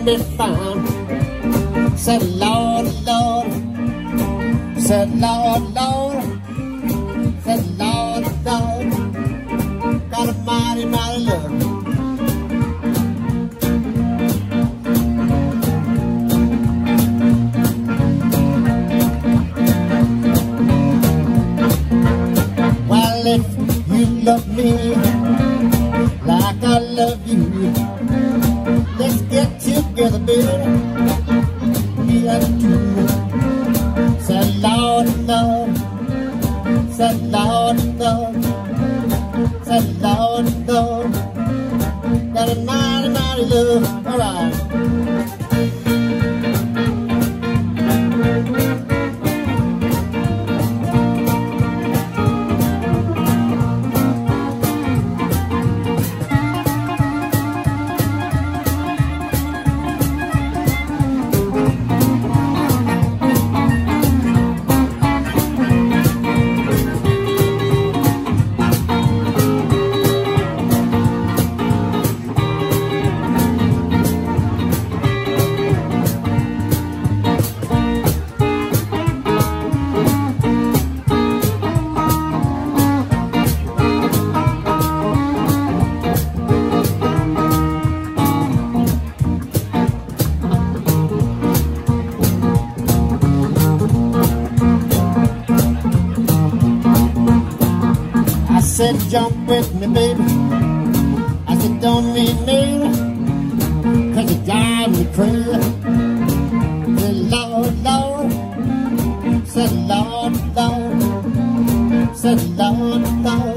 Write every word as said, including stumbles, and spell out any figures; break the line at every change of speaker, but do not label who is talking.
me found. Said Lord, Lord, said Lord, Lord, said Lord, Lord, got a mighty, mighty love. Well, if you love me like I love you, let's get together, baby. Me and you. Said Lord, Lord, said Lord, Lord, said Lord, Lord, got a mighty, mighty love. All right. I said jump with me, baby. I said don't mean maybe, cause you drive me crazy. Said Lord, Lord, said Lord, Lord, said Lord, Lord.